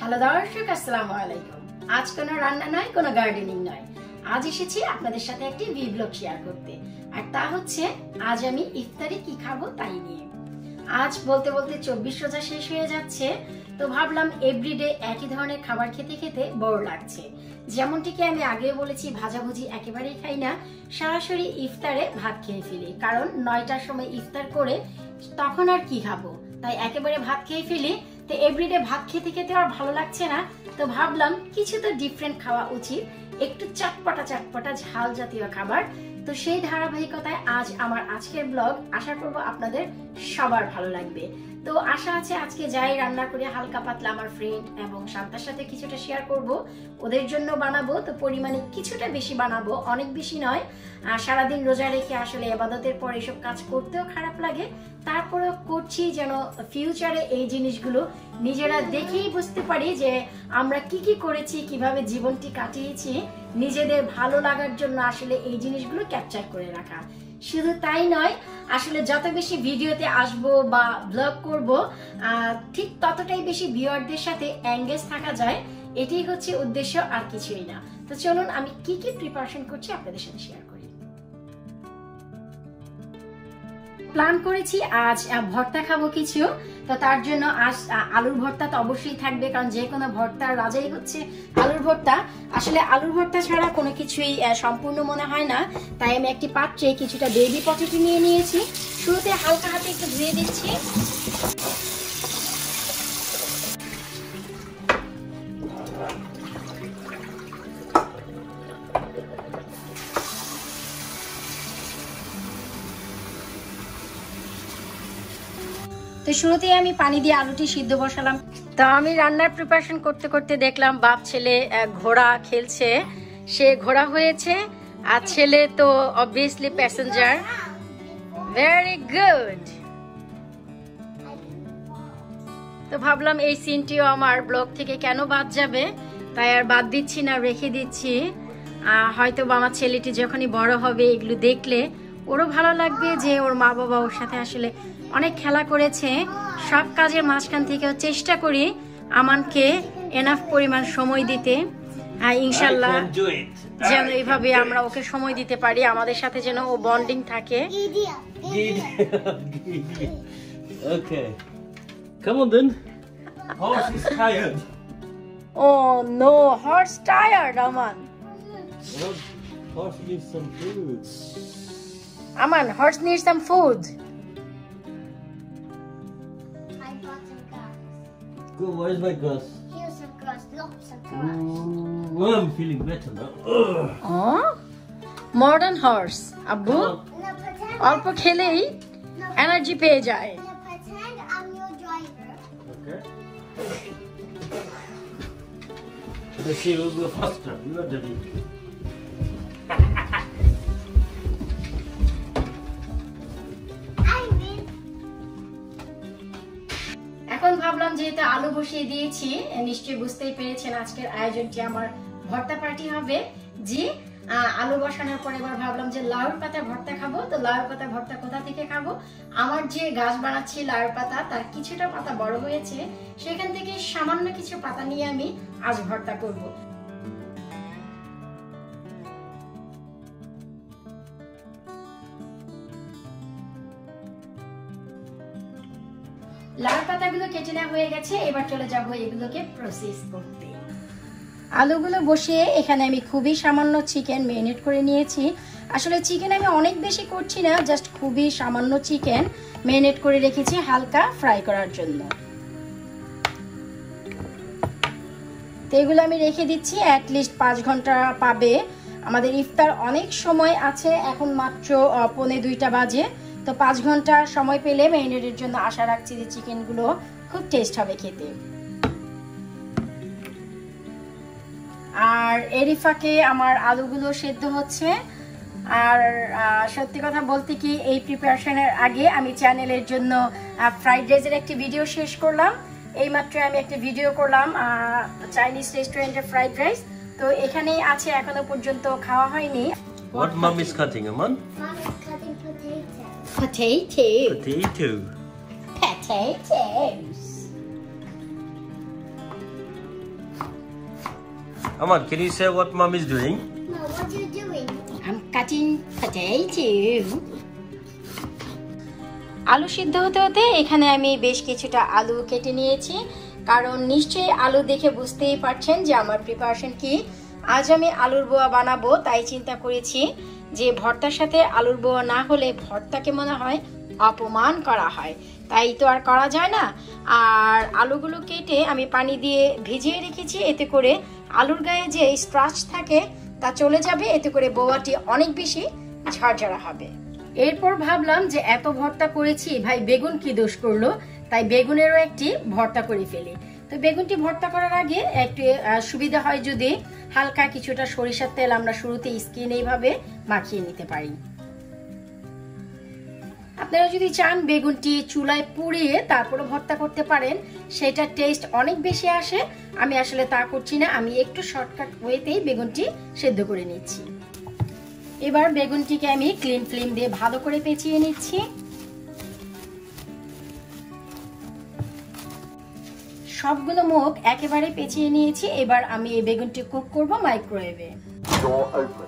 Hello দর্শক, আসসালামু আলাইকুম। আজ কোনো রান্না নয়, কোনো গার্ডেনিং নয়, আজ এসেছি আপনাদের সাথে একটি ভিলগ শেয়ার করতে। আর তা হচ্ছে আজ আমি ইফতারে কি খাবো তাই নিয়ে। আজ বলতে বলতে 24 রোজা শেষ হয়ে যাচ্ছে, তো ভাবলাম এভরিডে একই ধরনের খাবার খেতে খেতে বোর লাগছে। যেমনটিকে আমি আগেও বলেছি, ভাজাভুজি একেবারেই খাই না, সরাসরি ইফতারে ভাত খেয়ে ফেলি, কারণ 9টার সময় ইফতার করে তখন আর কি খাবো, তাই একেবারে ভাত খেয়ে ফেলি। তো এভরিডে ভাত খেতে খেতে আর ভালো লাগছে না, তো ভাবলাম কিছু তো ডিফারেন্ট খাওয়া উচিত, একটু চটপটা চটপটা ঝাল জাতীয় খাবার। তো সেই ধারাবাহিকতায় আজ আমার আজকের ব্লগ, আশা করব আপনাদের সবার ভালো লাগবে। তো আশা আছে আজকে যাই রান্না করে হালকা পাতলা আমার ফ্রেন্ড এবং শান্তার সাথে কিছুটা শেয়ার করব, ওদের জন্য বানাবো। তো পরিমাণে কিছুটা বেশি বানাবো, অনেক বেশি নয়। সারাদিন রোজা রেখে আসলে ইবাদতের পর এসব কাজ করতেও খারাপ লাগে, তারপরেও করছি যেন ফিউচারে এই জিনিসগুলো নিজেরা দেখেই বুঝতে পারি যে আমরা কি কি করেছি, কিভাবে জীবনটি কাটিয়েছি, নিজেদের ভালো লাগার জন্য আসলে এই জিনিসগুলো ক্যাপচার করে রাখা। শুধু তাই নয়, আসলে যত বেশি ভিডিওতে আসবো বা ব্লগ করব, ঠিক ততটাই বেশি ভিউয়ারদের সাথে এঙ্গেজ থাকা যায়, এটাই হচ্ছে উদ্দেশ্য, আর কিছুই না। তো চলুন আমি কি কি প্রিপারেশন করছি আপনাদের সাথে শেয়ার করি। প্ল্যান করেছি আজ ভর্তা খাবো কিছু, তো তার জন্য আজ আলুর ভর্তা তো অবশ্যই থাকবে, কারণ যে কোনো ভর্তার রাজাই হচ্ছে আলুর ভর্তা। আসলে আলুর ভর্তা ছাড়া কোনো কিছুই সম্পূর্ণ মনে হয় না, তাই আমি একটি পাত্রে কিছুটা বেবি পটেটো নিয়ে নিয়েছি। শুরুতে হালকা হাতে একটু ধুয়ে দিচ্ছি। তো শুরুতেই আমি পানি দিয়ে আলুটি সিদ্ধ বসালাম। তো আমি রান্নার প্রিপারেশন করতে করতে দেখলাম বাপ ছেলে ঘোড়া খেলছে, সে ঘোড়া হয়েছে আর ছেলে তো অবভিয়াসলি প্যাসেঞ্জার। Very good. তো ভাবলাম এই সিনটিও আমার ব্লগ থেকে কেন বাদ যাবে, তাই আর বাদ দিচ্ছি না, রেখে দিচ্ছি। হয়তো আমার ছেলেটি যখনই বড় হবে এগুলো দেখলে ওরও ভালো লাগবে যে ওর মা বাবা ওর সাথে আসলে অনেক খেলা করেছে। সব কাজের মাঝখান থেকেও চেষ্টা করি আমানকে এনাফ পরিমাণ সময় দিতে, ইনশাল্লাহ যেন এইভাবে আমরা ওকে সময় দিতে পারি, আমাদের সাথে যেন ও বন্ডিং থাকে। Okay. Come on then. Horse is tired. Oh no, horse tired, Aman. Well, horse needs some food. Aman, horse needs some food. I bought some grass. Good, where's my grass? Here's some grass, lots of grass. Well, I'm feeling better now. Oh, modern horse. Abu, No, pretend. অল্প খেলেই energy পেয়ে যায়। No, pretend I'm your driver. Okay. Let's see who'll go faster. You are ready. I win. এখন ভাবলাম যেহেতু আলু বসিয়ে দিয়েছি, নিশ্চয়ই বুঝতেই পেরেছেন আজকের আয়োজনটি আমার ভর্তা পার্টি হবে। জি, আলু বসানোর পর এবার ভাবলাম যে লাউর পাতা ভর্তা খাবো। তো লাউর পাতা ভর্তা কোথা থেকে খাবো, আমার যে গাছ বানাচ্ছি লাউর পাতা, তার কিছুটা পাতা বড় হয়েছে, সেখান থেকে সামান্য কিছু পাতা নিয়ে আমি আজ ভর্তা করব। লাউর পাতাগুলো কেটে নেওয়া হয়ে গেছে, এবার চলে যাব এগুলোকে প্রসেস করতে। আলুগুলো বসিয়ে এখানে আমি খুবই সামান্য চিকেন ম্যারিনেট করে নিয়েছি। আসলে চিকেন আমি অনেক বেশি করছি না, জাস্ট খুবই সামান্য চিকেন ম্যারিনেট করে রেখেছি হালকা ফ্রাই করার জন্য। তো এগুলো আমি রেখে দিচ্ছি অ্যাটলিস্ট 5 ঘন্টা পাবে। আমাদের ইফতার অনেক সময় আছে, এখন মাত্র 1:45 বাজে, তো 5 ঘন্টা সময় পেলে ম্যারিনেটের জন্য আশা রাখছি যে চিকেনগুলো খুব টেস্ট হবে খেতে। আর এরই ফাঁকে আমার আলুগুলো সেদ্ধ হচ্ছে। আর সত্যি কথা বলতে কি, এই প্রিপারেশনের আগে আমি চ্যানেলের জন্য ফ্রাইড রাইসের একটি ভিডিও শেষ করলাম। এইমাত্র আমি একটা ভিডিও করলাম চাইনিজ রেস্টুরেন্টের ফ্রাইড রাইস, তো এখানেই আছে, এখনো পর্যন্ত খাওয়া হয়নি। What mom is cutting, Aman? Mom is cutting potatoes. Potato. Potatoes. Aman, can you say what mom is doing? No, what are you doing? I'm cutting potato. আলু সিদ্ধ হতে হতে এখানে আমি বেশ কিছুটা আলু কেটে নিয়েছি, কারণ নিশ্চয়ই আলু দেখে বুঝতেই পারছেন যে আমার প্রিপারেশন কি। আজ আমি আলুর বোয়া বানাবো, তাই চিন্তা করেছি যে ভর্তার সাথে আলুর বোয়া না হলে ভর্তাকে মনে হয় অপমান করা হয়, তাই তো আর করা যায় না। আর আলুগুলো কেটে আমি পানি দিয়ে ভিজিয়ে রেখেছি, এতে করে আলুর গায়ে যে স্টার্চ থাকে তা চলে যাবে, এতে করে বোয়াটি অনেক বেশি ঝরঝরা হবে। এরপর ভাবলাম যে এত ভর্তা করেছি, ভাই বেগুন কি দোষ করলো, তাই বেগুনেরও একটি ভর্তা করে ফেলি। তো বেগুনটি ভর্তা করার আগে একটু সুবিধা হয় যদি হালকা কিছুটা সরিষার তেল আমরা শুরুতে স্কিন এইভাবে মাখিয়ে নিতে পারি। আপনারা যদি চান বেগুনটি চুলায় পুড়িয়ে তারপরে ভর্তা করতে পারেন, সেটা টেস্ট অনেক বেশি আসে। আমি আসলে তা করছি না, আমি একটু শর্টকাট ওয়েতেই বেগুনটি সেদ্ধ করে নিচ্ছি। এবার বেগুনটিকে আমি ক্লিন ফিল্ম দিয়ে ভালো করে পেঁচিয়ে নিচ্ছি। সবগুলো মুখ একেবারে পেঁচিয়ে নিয়েছি। এবার আমি এই বেগুনটি কুক করব মাইক্রোওয়েভে। Door open.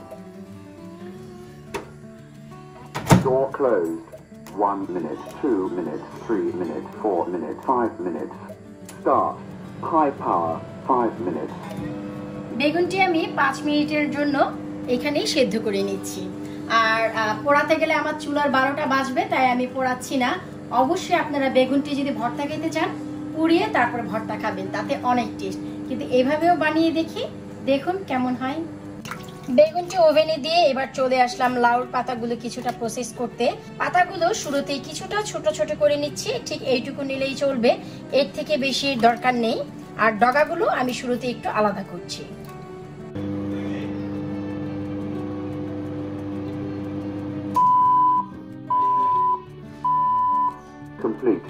Door closed. 1 minute, 2 minutes, 3 minutes, 4 minutes, 5 minutes. Start. High power, 5 minutes. বেগুনটি আমি 5 মিনিটের জন্য এখানেই সেদ্ধ করে নিচ্ছি। আর পোড়াতে গেলে আমার চুলার 12টা বাজবে, তাই আমি পোড়াচ্ছি না। অবশ্যই আপনারা বেগুনটি যদি ভর্তা খেতে চান পুড়িয়ে তারপর ভর্তা খাবেন, তাতে অনেক টেস্ট। কিন্তু এভাবেও বানিয়ে দেখি, দেখুন কেমন হয়। বেগুনটি ওভেনে দিয়ে এবার চলে আসলাম লাউর পাতাগুলো কিছুটা প্রসেস করতে। পাতাগুলো শুরুতেই কিছুটা ছোট ছোট করে নিচ্ছি, ঠিক এইটুকু নিলেই চলবে, এর থেকে বেশি দরকার নেই। আর ডগাগুলো আমি শুরুতে একটু আলাদা করছি। Complete.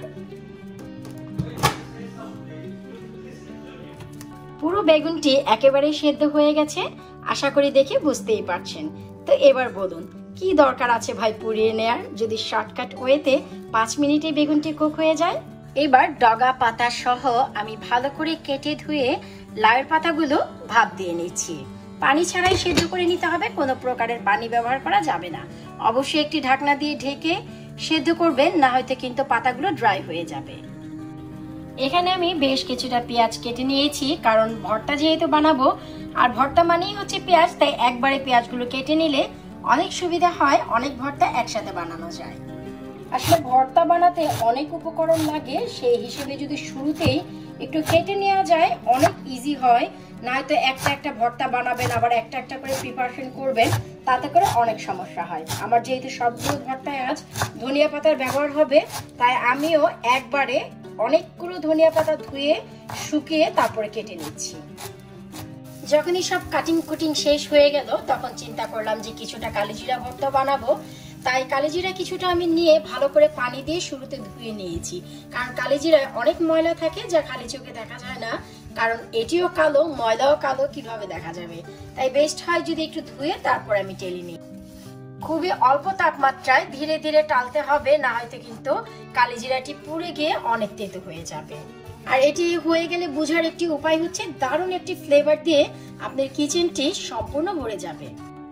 পুরো বেগুনটি একেবারে সেদ্ধ হয়ে গেছে, আশা করি দেখে বুঝতেই পারছেন। তো এবার বলুন কি দরকার আছে ভাই পুড়িয়ে নেয়ার, যদি শর্টকাট ওয়েতে 5 মিনিটে বেগুনটি কুক হয়ে যায়। এবার ডগা পাতা সহ আমি ভালো করে কেটে ধুয়ে লাউয়ের পাতাগুলো ভাপ দিয়ে নিচ্ছি। পানি ছাড়াই সেদ্ধ করে নিতে হবে, কোনো প্রকারের পানি ব্যবহার করা যাবে না। অবশ্যই একটি ঢাকনা দিয়ে ঢেকে সেদ্ধ করবেন, না হয়তো কিন্তু পাতাগুলো ড্রাই হয়ে যাবে। এখানে আমি বেশ কিছুটা পেঁয়াজ কেটে নিয়েছি, কারণ ভর্তা যেহেতু বানাবো আর ভর্তা মানেই হচ্ছে পেঁয়াজ, তাই একবারে পেঁয়াজগুলো কেটে নিলে অনেক সুবিধা হয়, অনেক ভর্তা একসাথে বানানো যায়। আসলে ভর্তা বানাতে অনেক উপকরণ লাগে, সেই হিসেবে যদি শুরুতেই একটু কেটে নেওয়া যায় অনেক ইজি হয়। নয়তো একটা একটা ভর্তা বানাবেন আবার একটা একটা করে প্রিপারেশন করবেন, তাতে করে অনেক সমস্যা হয়। আমার যেহেতু সবগুলো ভর্তায় আজ ধনিয়া পাতার ব্যবহার হবে, তাই আমিও একবারে অনেকগুলো ধনিয়া পাতা ধুয়ে শুকিয়ে তারপরে কেটে নিচ্ছি। যখনই সব কাটিং কুটিং শেষ হয়ে গেল, তখন চিন্তা করলাম যে কিছুটা কালিজিরা ভর্তা বানাবো। তাই কালিজিরা কিছুটা আমি নিয়ে ভালো করে পানি দিয়ে শুরুতে ধুয়ে নিয়েছি, কারণ কালিজিরায় অনেক ময়লা থাকে যা খালি চোখে দেখা যায় না, কারণ এটিও কালো, ময়লাও কালো, কিভাবে দেখা যাবে। তাই বেস্ট হয় যদি একটু ধুয়ে তারপর আমি টেলে নিই। খুবই অল্প তাপমাত্রায় ধীরে ধীরে টালতে হবে, না হয়তো কিন্তু কালিজিরাটি পুড়ে গিয়ে অনেক তেতো হয়ে যাবে। আর এটি হয়ে গেলে বোঝার একটি উপায় হচ্ছে দারুণ একটি ফ্লেভার দিয়ে আপনার কিচেনটি সম্পূর্ণ ভরে যাবে।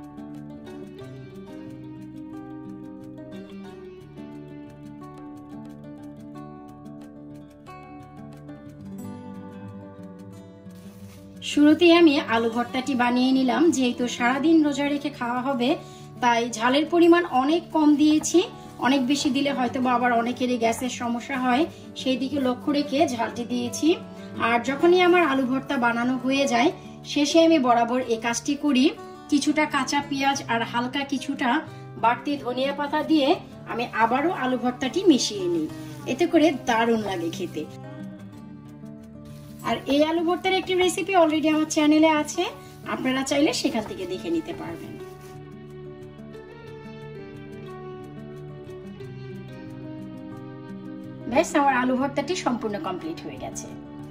শুরুতেই আমি আলু ভর্তাটি বানিয়ে নিলাম, যেহেতু সারাদিন রোজা রেখে খাওয়া হবে তাই ঝালের পরিমাণ অনেক কম দিয়েছি। অনেক বেশি দিলে হয়তো বা আবার অনেকেরই গ্যাসের সমস্যা হয়, সেই দিকে লক্ষ্য রেখে ঝালটি দিয়েছি। আর যখনই আমার আলু ভর্তা বানানো হয়ে যায়, শেষে আমি বরাবর এই কাজটি করি, কিছুটা কাঁচা পেঁয়াজ আর হালকা কিছুটা বাড়তি ধনিয়া পাতা দিয়ে আমি আবারও আলু ভর্তাটি মিশিয়ে নিই, এতে করে দারুণ লাগে খেতে। আর এই আলু ভর্তার একটি রেসিপি অলরেডি আমার চ্যানেলে আছে, আপনারা চাইলে সেখান থেকে দেখে নিতে পারবেন। ব্যাস, আমার আলু ভর্তাটি সম্পূর্ণ কমপ্লিট হয়ে গেছে।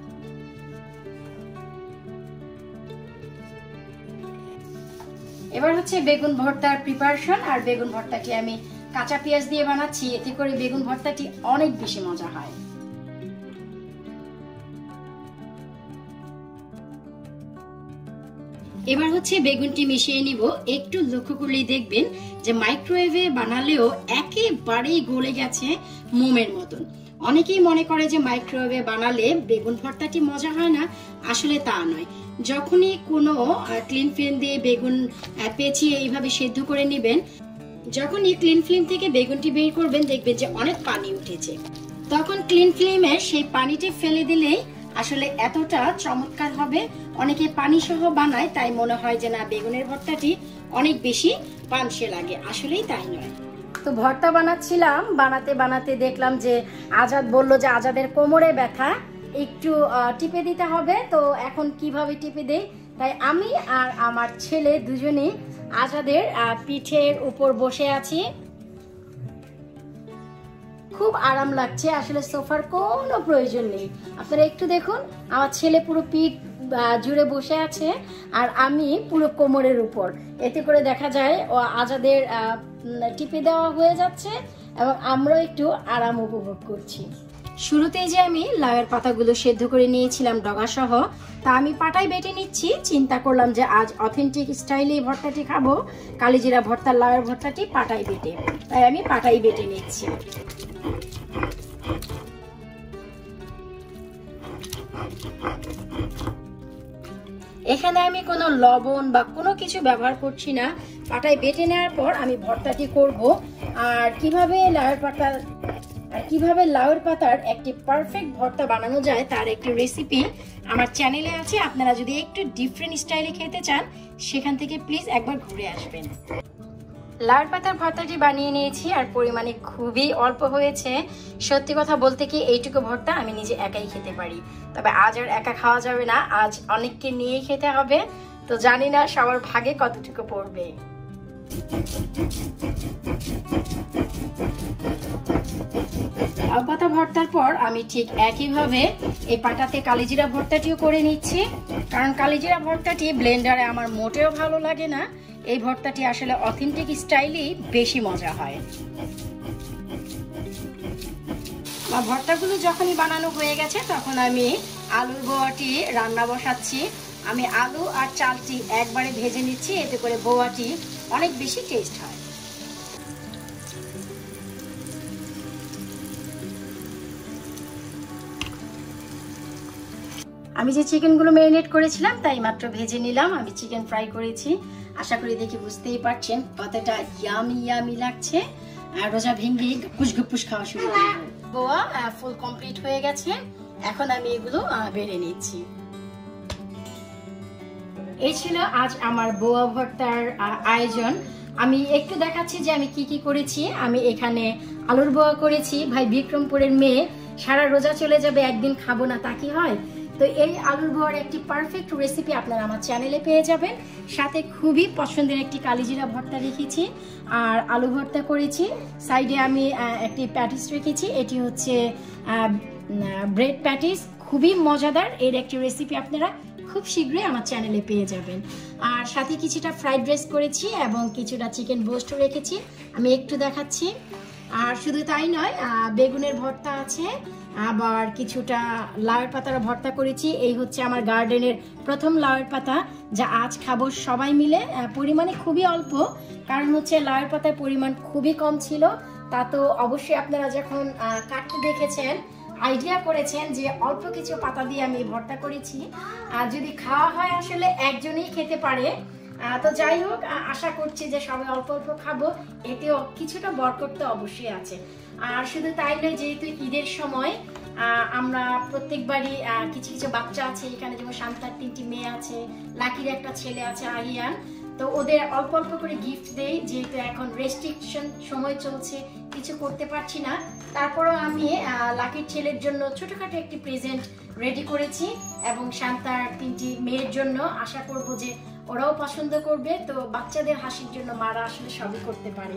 এবার হচ্ছে বেগুন ভর্তার প্রিপারেশন। আর বেগুন ভর্তাটি আমি কাঁচা পেঁয়াজ দিয়ে বানাচ্ছি, এতে করে বেগুন ভর্তাটি অনেক বেশি মজা হয়। এবার হচ্ছে বেগুনটি মিশিয়ে নিব। একটু লক্ষ্য করলেই দেখবেন যে মাইক্রোওয়েভে বানালেও একেবারেই গলে গেছে মোমের মতন। অনেকেই মনে করে যে মাইক্রোওয়েভে বানালে বেগুন ভর্তাটি মজা হয় না, আসলে তা নয়। যখনই কোনো ক্লিন ফিল্ম দিয়ে বেগুন পেঁচিয়ে এইভাবে সেদ্ধ করে নেবেন, যখনই ক্লিন ফিল্ম থেকে বেগুনটি বের করবেন দেখবেন যে অনেক পানি উঠেছে। তখন ক্লিন ফিল্মে সেই পানিটি ফেলে দিলেই আসলে এতটা চমৎকার হবে। অনেকে পানি সহ বানায়, তাই মনে হয় যে না বেগুনের ভর্তাটি অনেক বেশি পানসে লাগে, আসলেই তাই নয়। তো ভর্তা বানাচ্ছিলাম, বানাতে বানাতে দেখলাম যে আজাদ বলল যে আজাদের কোমরে ব্যথা, একটু টিপে দিতে হবে। তো এখন কিভাবে টিপে দেই, তাই আমি আর আমার ছেলে দুজনেই আজাদের পিঠের উপর বসে আছি। খুব আরাম লাগছে, আসলে সোফার কোনো প্রয়োজন নেই। আপনারা একটু দেখুন, আমার ছেলে পুরো পিঠ জুড়ে বসে আছে আর আমি পুরো কোমরের উপর। এতে করে দেখা যায় আজাদের টিপে দেওয়া হয়ে যাচ্ছে এবং আমরাও একটু আরাম উপভোগ করছি। শুরুতেই যে আমি লাউয়ের পাতাগুলো সেদ্ধ করে নিয়েছিলাম ডগা সহ, তা আমি পাটায় বেটে নিচ্ছি। চিন্তা করলাম যে আজ অথেন্টিক স্টাইলে এই ভর্তাটি খাবো, কালিজিরা ভর্তা লাউয়ের ভর্তাটি পাটায় বেটে, তাই আমি পাটাই বেটে নিচ্ছি। এখানে আমি কোনো লবণ বা কোনো কিছু ব্যবহার করছি না। পাটায় বেটে নেওয়ার পর আমি ভর্তাটি করব। আর কিভাবে লাউয়ের পাতার একটি পারফেক্ট ভর্তা বানানো যায় তার একটি রেসিপি আমার চ্যানেলে আছে। আপনারা যদি একটু ডিফারেন্ট স্টাইলে খেতে চান, সেখান থেকে প্লিজ একবার ঘুরে আসবেন। লাউয়ের পাতার ভর্তাটি বানিয়ে নিয়েছি আর পরিমাণে খুবই অল্প হয়েছে। সত্যি কথা বলতে কি এইটুকু ভর্তা আমি নিজে একাই খেতে পারি, তবে আজ আর একা খাওয়া যাবে না, আজ অনেককে নিয়েই খেতে হবে। তো জানি না সবার ভাগে কতটুকু পড়বে। লাউ পাতা ভর্তার পর আমি ঠিক একইভাবে এই পাটাতে কালিজিরা ভর্তাটিও করে নিচ্ছি, কারণ কালিজিরা ভর্তাটি ব্লেন্ডারে আমার মোটেও ভালো লাগে না। এই ভর্তাটি আসলে অথেন্টিক স্টাইলেই বেশি মজা হয়। ভর্তাগুলো যখনই বানানো হয়ে গেছে তখন আমি আলুর বড়াটি রান্না বসাচ্ছি। আমি আলু আর চালটি একবারে ভেজে নিচ্ছি, এতে করে বড়াটি অনেক বেশি টেস্ট হয়। আমি যে চিকেনগুলো ম্যারিনেট করেছিলাম তাই মাত্র ভেজে নিলাম। আমি চিকেন ফ্রাই করেছি, আশা করি দেখে বুঝতেই পারছেন কতটা ইয়ামি ইয়ামি লাগছে। আর রোজা ভেঙে গুপুস গুপুস খাওয়া শুরু করব। বোয়া ফুল কমপ্লিট হয়ে গেছে, এখন আমি এগুলো বেড়ে নিচ্ছি। এই ছিল আজ আমার বোয়া ভর্তার আয়োজন। আমি একটু দেখাচ্ছি যে আমি কি কি করেছি। আমি এখানে আলুর বোয়া করেছি। ভাই বিক্রমপুরের মেয়ে সারা রোজা চলে যাবে, একদিন খাবো না তা কি হয়? তো এই আলুর বোয়ার একটি পারফেক্ট রেসিপি আপনারা আমার চ্যানেলে পেয়ে যাবেন। সাথে খুবই পছন্দের একটি কালিজিরা ভর্তা রেখেছি আর আলু ভর্তা করেছি। সাইডে আমি একটি প্যাটিস রেখেছি, এটি হচ্ছে ব্রেড প্যাটিস, খুবই মজাদার। এর একটি রেসিপি আপনারা খুব শীঘ্রই আমার চ্যানেলে পেয়ে যাবেন। আর সাথে কিছুটা ফ্রাইড রাইস করেছি এবং কিছুটা চিকেন রোস্ট রেখেছি, আমি একটু দেখাচ্ছি। আর শুধু তাই নয়, বেগুনের ভর্তা আছে, আবার কিছুটা লাউয়ের পাতার ভর্তা করেছি। এই হচ্ছে আমার গার্ডেনের প্রথম লাউয়ের পাতা, যা আজ খাবো সবাই মিলে। পরিমাণে খুবই অল্প, কারণ হচ্ছে লাউয়ের পাতার পরিমাণ খুবই কম ছিল। তা তো অবশ্যই আপনারা যখন কাটতে দেখেছেন আইডিয়া করেছেন যে অল্প কিছু পাতা দিয়ে আমি ভর্তা করেছি। আর যদি খাওয়া হয় আসলে একজনই খেতে পারে। তো যাই হোক, আশা করছি যে সবাই অল্প অল্প খাবো, এতেও কিছুটা বরকত তো অবশ্যই আছে। আর শুধু তাই নয়, যেহেতু ঈদের সময় আমরা প্রত্যেকবারই কিছু কিছু বাচ্চা আছে এখানে, যেমন শান্তার 3টি মেয়ে আছে, লাকির একটা ছেলে আছে আহিয়ান, তো ওদের অল্প অল্প করে গিফট দেই। যেহেতু এখন রেস্ট্রিকশন সময় চলছে, কিছু করতে পারছি না, তারপরও আমি লাকির ছেলের জন্য ছোটখাটো একটি প্রেজেন্ট রেডি করেছি এবং শান্তার 3টি মেয়ের জন্য। আশা করব যে ওরাও পছন্দ করবে। তো বাচ্চাদের হাসির জন্য মারা আসলে সবই করতে পারে।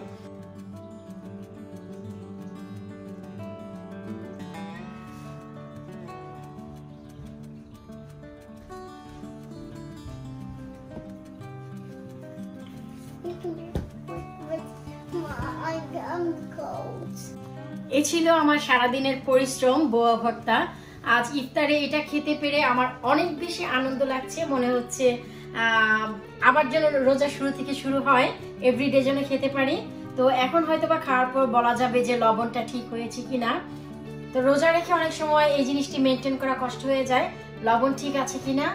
এই ছিল আমার সারাদিনের পরিশ্রম, বোয়া ভর্তা। আজ ইফতারে এটা খেতে পেরে আমার অনেক বেশি আনন্দ লাগছে। মনে হচ্ছে আবার যেন রোজা শুরু থেকে শুরু হয়, এভরিডে যেন খেতে পারি। তো এখন হয়তো বা খাওয়ার পর বলা যাবে যে লবণটা ঠিক হয়েছে কিনা। তো রোজা রেখে অনেক সময় এই জিনিসটি মেনটেন করা কষ্ট হয়ে যায়, লবণ ঠিক আছে কিনা।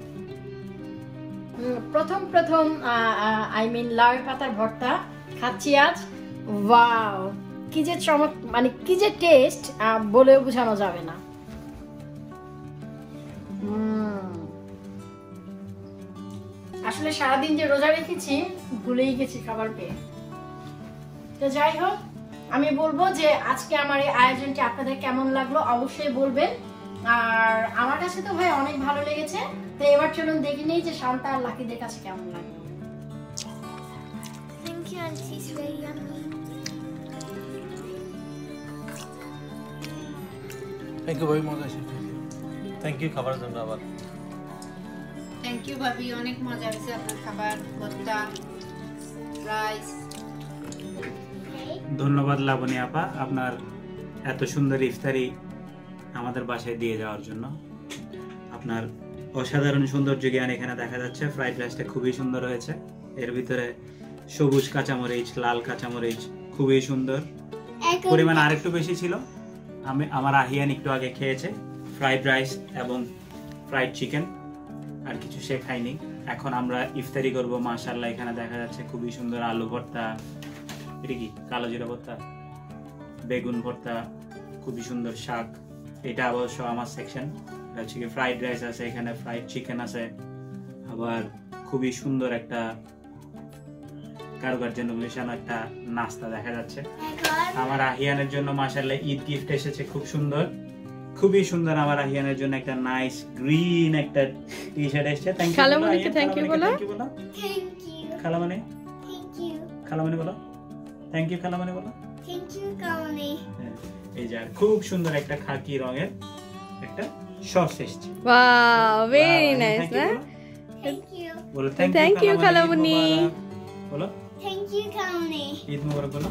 প্রথম আই মিন লাউ পাতার ভর্তা খাচ্ছি আজ। ওয়াও, কি যে চমক, মানে কি যে টেস্ট বলেও বোঝানো যাবে না। আসলে সারাদিন যে রোজা রেখেছি ভুলেই গেছি খাবার পেয়ে। তো যাই হোক, আমি বলবো যে আজকে আমার এই আয়োজনটি আপনাদের কেমন লাগলো অবশ্যই বলবেন। আর আমার কাছে তো ভাই অনেক ভালো লেগেছে। তো এবার চলুন দেখে নেই যে শান্তা আর লাকিদের কাছে কেমন লাগলো। Thank you, Auntie. It's very yummy. Thank you ভাই, মজা আছে। থ্যাংক ইউ খাবারের জন্য আবার। থ্যাংক ইউ ভাবি, অনেক মজা হয়েছে আপনার খাবার, ভর্তা, রাইস। ধন্যবাদ লাবণী আপা, আপনার এত সুন্দর ইফতারি আমাদের বাসায় দিয়ে যাওয়ার জন্য। আপনার অসাধারণ সৌন্দর্য জ্ঞান এখানে দেখা যাচ্ছে। ফ্রাইড রাইসটা খুবই সুন্দর হয়েছে, এর ভিতরে সবুজ কাঁচামরিচ, লাল কাঁচামরিচ, খুবই সুন্দর। পরিমাণ আরেকটু বেশি ছিল। আমার আহিয়ান একটু আগে খেয়েছে ফ্রাইড রাইস এবং ফ্রাইড চিকেন, আর কিছু সে খায়নি। এখন আমরা ইফতারি করব। মাশাআল্লাহ, এখানে দেখা যাচ্ছে খুবই সুন্দর আলু ভর্তা, এটা কি কালো জিরা ভর্তা, বেগুন ভর্তা, খুবই সুন্দর শাক। এটা অবশ্য আমার সেকশন। হচ্ছে কি ফ্রাইড রাইস আছে, এখানে ফ্রাইড চিকেন আছে, আবার খুবই সুন্দর একটা কারুকার্যের মিশানো একটা নাস্তা দেখা যাচ্ছে। আমার আহিয়ানের জন্য মাশাআল্লাহ ঈদ গিফট এসেছে, খুব সুন্দর, খুবই সুন্দর। আমার আহিয়ানের জন্য একটা নাইস গ্রিন একটা টি শার্ট এসেছে। থ্যাংক ইউ খালামণিকে, থ্যাংক ইউ বলো। Thank you. খালামণি, Thank you. খালামণি বলো থ্যাংক ইউ। খালামণি বলো Thank you, Kalani. এই যে খুব সুন্দর একটা খাকি রঙের একটা সস এসেছে। ওয়াও, ভেরি নাইস না? Thank you. বলো থ্যাংক ইউ খালামণি। বলো Thank you, Kalani. ঈদ মোবারক বলো।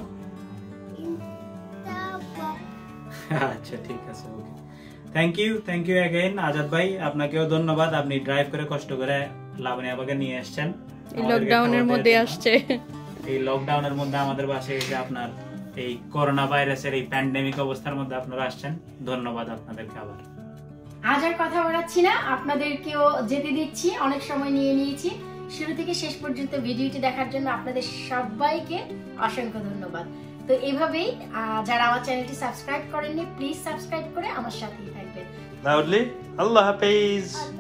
Double. আচ্ছা ঠিক আছে, okay. Thank you again Azad ভাই, আপনাকেও ধন্যবাদ। আপনি ড্রাইভ করে কষ্ট করে লাবণী আপাকে নিয়ে আসছেন। এই লকডাউনের মধ্যে আসছে, এই লকডাউনের মধ্যে আমাদের বাসায় এসে আপনার এই করোনা ভাইরাসের এই প্যান্ডেমিক অবস্থার মধ্যে আপনারা আসছেন। ধন্যবাদ আপনাদেরকে আবার। আজ আর কথা বাড়াচ্ছি না, আপনাদেরকেও যেতে দিচ্ছি, অনেক সময় নিয়ে নিয়েছি। শুরু থেকে শেষ পর্যন্ত ভিডিওটি দেখার জন্য আপনাদের সবাইকে অসংখ্য ধন্যবাদ। তো এইভাবেই যারা আমার চ্যানেলটি সাবস্ক্রাইব করেননি, প্লিজ সাবস্ক্রাইব করে আমার সাথেই থাকবেন। লাউডলি আল্লাহ হাফেজ।